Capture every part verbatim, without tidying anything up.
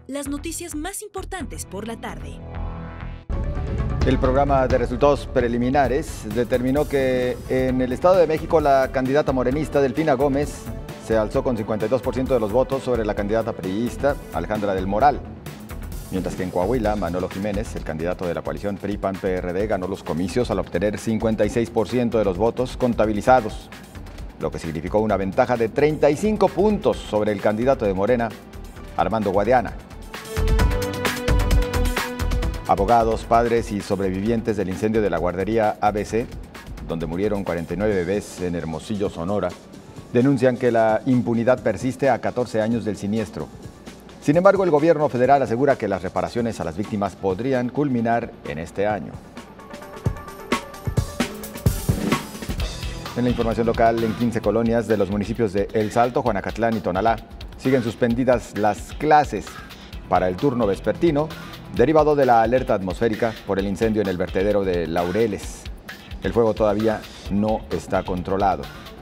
las noticias más importantes por la tarde. El programa de resultados preliminares determinó que en el Estado de México la candidata morenista Delfina Gómez se alzó con cincuenta y dos por ciento de los votos sobre la candidata priista Alejandra del Moral. Mientras que en Coahuila, Manolo Jiménez, el candidato de la coalición P R I P A N P R D, ganó los comicios al obtener cincuenta y seis por ciento de los votos contabilizados, lo que significó una ventaja de treinta y cinco puntos sobre el candidato de Morena, Armando Guadiana. Abogados, padres y sobrevivientes del incendio de la guardería A B C, donde murieron cuarenta y nueve bebés en Hermosillo, Sonora, denuncian que la impunidad persiste a catorce años del siniestro. Sin embargo, el gobierno federal asegura que las reparaciones a las víctimas podrían culminar en este año. En la información local, en quince colonias de los municipios de El Salto, Juanacatlán y Tonalá, siguen suspendidas las clases para el turno vespertino, derivado de la alerta atmosférica por el incendio en el vertedero de Laureles. El fuego todavía no está controlado.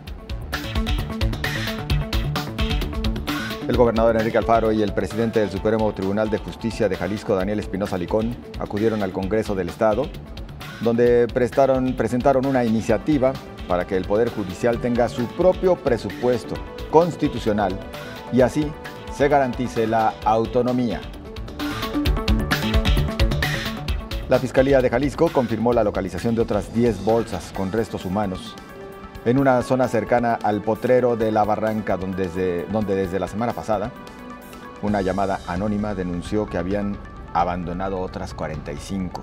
El gobernador Enrique Alfaro y el presidente del Supremo Tribunal de Justicia de Jalisco, Daniel Espinosa Licón, acudieron al Congreso del Estado, donde prestaron, presentaron una iniciativa para que el Poder Judicial tenga su propio presupuesto constitucional y así se garantice la autonomía. La Fiscalía de Jalisco confirmó la localización de otras diez bolsas con restos humanos en una zona cercana al potrero de La Barranca, donde desde, donde desde la semana pasada una llamada anónima denunció que habían abandonado otras cuarenta y cinco.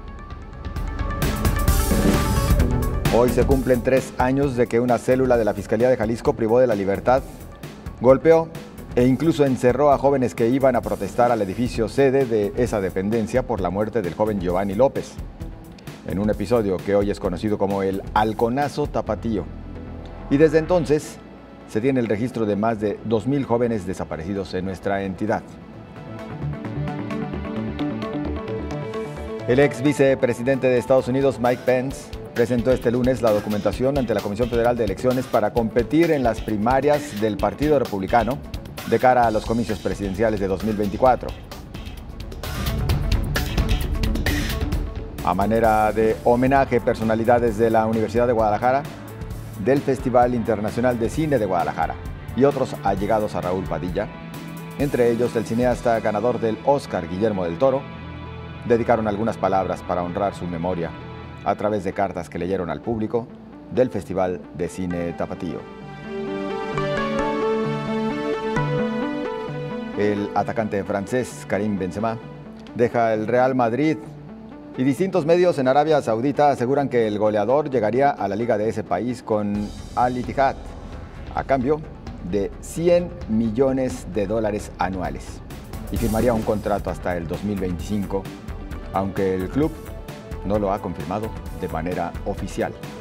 Hoy se cumplen tres años de que una célula de la Fiscalía de Jalisco privó de la libertad, golpeó e incluso encerró a jóvenes que iban a protestar al edificio sede de esa dependencia por la muerte del joven Giovanni López, en un episodio que hoy es conocido como el Halconazo Tapatío. Y desde entonces se tiene el registro de más de dos mil jóvenes desaparecidos en nuestra entidad. El ex vicepresidente de Estados Unidos, Mike Pence, presentó este lunes la documentación ante la Comisión Federal de Elecciones para competir en las primarias del Partido Republicano de cara a los comicios presidenciales de dos mil veinticuatro. A manera de homenaje, personalidades de la Universidad de Guadalajara, del Festival Internacional de Cine de Guadalajara y otros allegados a Raúl Padilla, entre ellos el cineasta ganador del Oscar Guillermo del Toro, dedicaron algunas palabras para honrar su memoria a través de cartas que leyeron al público del Festival de Cine Tapatío. El atacante francés Karim Benzema deja el Real Madrid y distintos medios en Arabia Saudita aseguran que el goleador llegaría a la liga de ese país con Al Ittihad a cambio de cien millones de dólares anuales y firmaría un contrato hasta el dos mil veinticinco, aunque el club no lo ha confirmado de manera oficial.